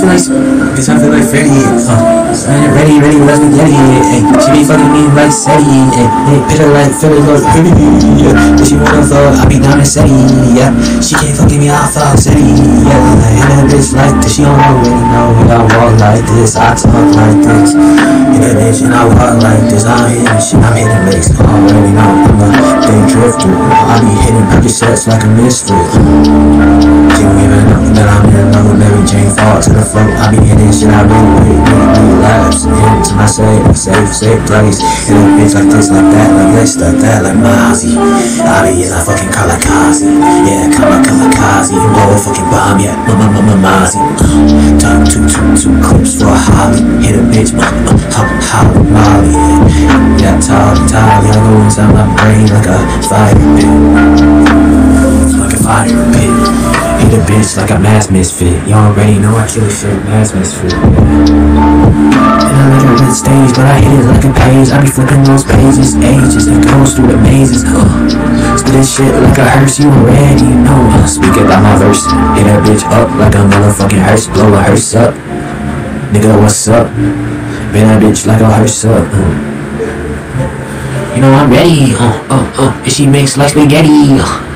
feel like Freddy. Ready, let's be ready. She be fucking me like Sadie. Picture like Philly, look pretty. If she wanna fuck, I be down and Sadie. Yeah, she can't fucking me, I'll fuck Sadie. Yeah, and that bitch like this, she don't already know. I walk like this, I talk like this. And that bitch, and I walk like this. I'm hitting shit, I'm hitting licks. I already know I'm a big drifter. I be hitting Percocets like a misfit. She don't even know that I'm in love with Mary Jane. Fall to the float, I be hitting shit, I really laps. Into my safe place. And a bitch like this, like that, like this, like that, like Mozzie. I be in a fucking kamikaze. Yeah, kamikaze. Roll fucking bomb, yeah, Mozzie. Top two clips for a holly. Hit a bitch, holly, molly. Yeah, tall, I go inside my brain like a fire pit. Like a fire pit. Hit a bitch like a mass misfit. You already know I kill shit, mass misfit. And I like a red stage, but I hit it like a page. I be flipping those pages, ages, and goes through the mazes. Spit shit like a hearse, you already know. Speak about my verse, hit that bitch up like a motherfucking hearse. Blow a hearse up, nigga, what's up? Bend that bitch like a hearse up. You know I'm ready, and she makes like spaghetti.